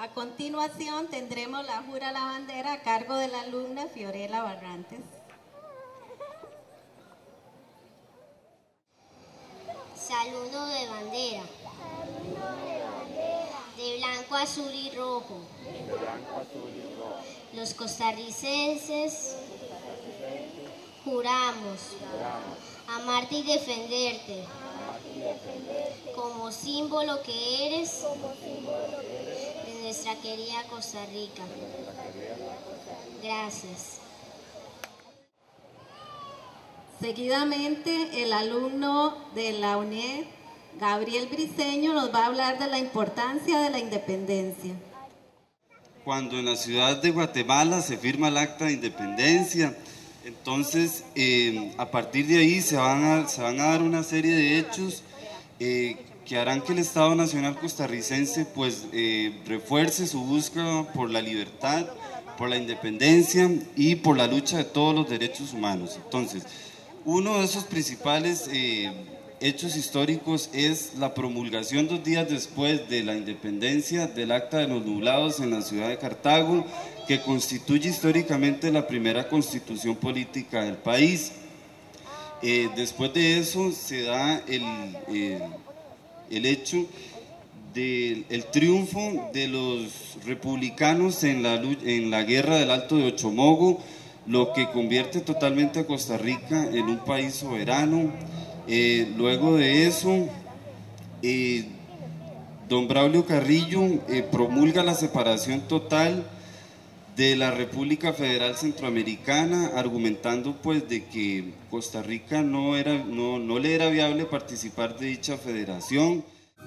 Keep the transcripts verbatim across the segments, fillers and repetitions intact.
A continuación tendremos la jura a la bandera a cargo de la alumna Fiorella Barrantes. Saludo de bandera. De blanco, azul y rojo. Los costarricenses juramos amarte y defenderte como símbolo que eres de nuestra querida Costa Rica. Gracias. Seguidamente, el alumno de la U N E D, Gabriel Briceño, nos va a hablar de la importancia de la independencia. Cuando en la ciudad de Guatemala se firma el Acta de Independencia, entonces eh, a partir de ahí se van a, se van a dar una serie de hechos eh, que harán que el Estado Nacional Costarricense pues, eh, refuerce su búsqueda por la libertad, por la independencia y por la lucha de todos los derechos humanos. Entonces, uno de esos principales eh, hechos históricos es la promulgación dos días después de la independencia del Acta de los Nublados en la ciudad de Cartago, que constituye históricamente la primera constitución política del país. Eh, después de eso se da el, eh, el hecho del el triunfo de los republicanos en la, en la guerra del Alto de Ochomogo, lo que convierte totalmente a Costa Rica en un país soberano. Eh, luego de eso, eh, don Braulio Carrillo eh, promulga la separación total de la República Federal Centroamericana, argumentando pues de que Costa Rica no, era, no, no le era viable participar de dicha federación.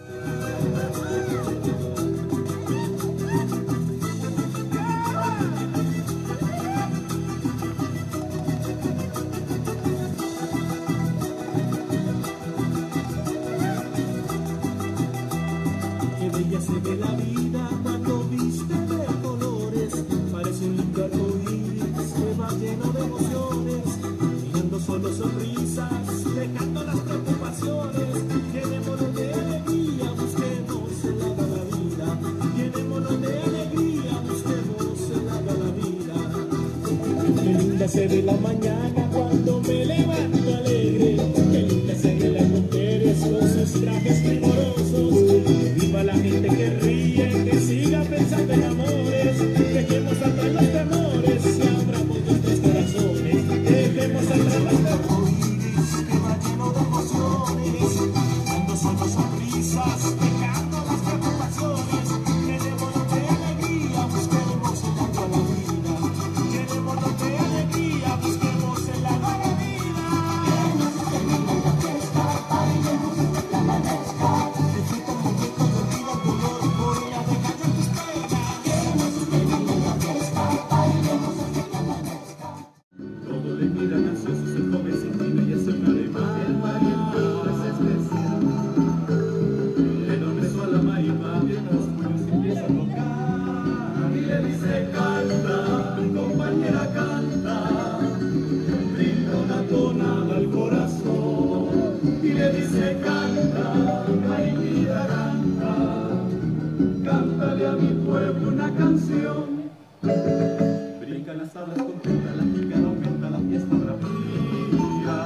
Se ve la vida cuando viste de colores, parece un lindo arcoíris que va lleno de emociones, mirando solo sonrisas, dejando las preocupaciones, llenémonos de alegría, busquemos el lado a la vida, llenémonos de alegría, busquemos el lado a la vida. Qué linda se ve la mañana cuando me levanto alegre, qué linda se ve las mujeres con sus trajes primorosos. Viva la gente que ríe, que siga pensando en amores, dejemos atrás los temores y abramos nuestros corazones, dejemos atrás los temores, que va lleno de emociones, dando solo sonrisas, dejando las preocupaciones, llenémonos de alegría, busquemos el lado a la vida, llenémonos de alegría, busquemos el lado a la vida. Llenémonos de fiesta, bailemos en la manesca, disfruta un momento de vida, dolor, voy a dejar de tus penas. Llenémonos de fiesta, bailemos en la manesca. Todo le miran ansiosos, el joven sin vida y es un alemán. El pariente es especial. Le da un beso a la marimba, mientras los puños empieza a tocar. Y le dice canta, compañera canta, brinda una tonada al corazón. Y le dice canta, ay vida canta, cántale a mi pueblo una canción. Brincan las tablas con punta, la jícara aumenta, la fiesta bravía.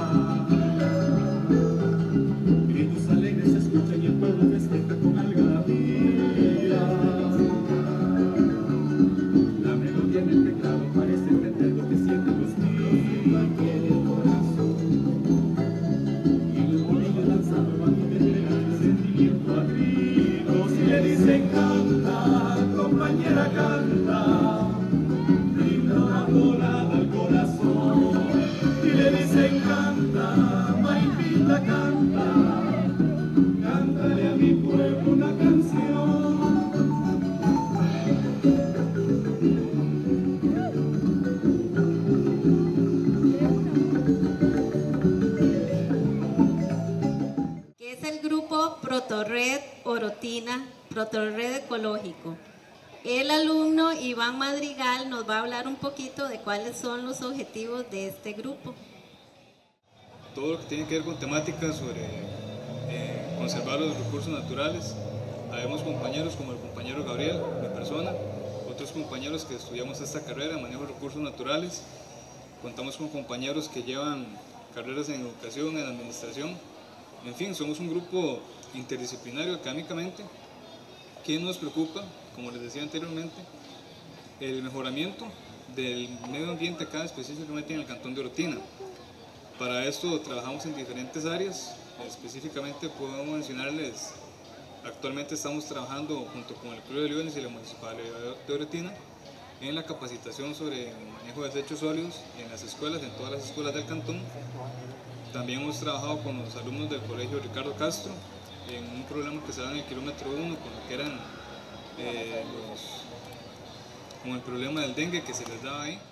Gritos alegres se escuchan y el pueblo festeja con algarabía. La melodía en el teclado parece entender lo que sienten los niños en el corazón. Y los bolillos lanzando van a entregar el sentimiento a gritos y le dicen canta, compañera canta, brinda una tonada al corazón. Y le dicen canta, Maipita canta, cántale a mi pueblo una canción. Que es el grupo Protorred Orotina, Protorred Ecológico. El alumno Iván Madrigal nos va a hablar un poquito de cuáles son los objetivos de este grupo. Todo lo que tiene que ver con temáticas sobre eh, conservar los recursos naturales. Habemos compañeros como el compañero Gabriel, me persona, otros compañeros que estudiamos esta carrera, manejo de recursos naturales, contamos con compañeros que llevan carreras en educación, en administración, en fin, somos un grupo interdisciplinario académicamente que nos preocupa, como les decía anteriormente, el mejoramiento del medio ambiente acá, específicamente en el cantón de Orotina. Para esto trabajamos en diferentes áreas, específicamente puedo mencionarles, actualmente estamos trabajando junto con el Club de Leones y la Municipalidad de Orotina en la capacitación sobre el manejo de desechos sólidos en las escuelas, en todas las escuelas del cantón. También hemos trabajado con los alumnos del Colegio Ricardo Castro en un problema que se da en el kilómetro uno con lo que eran eh, los, con el problema del dengue que se les daba ahí.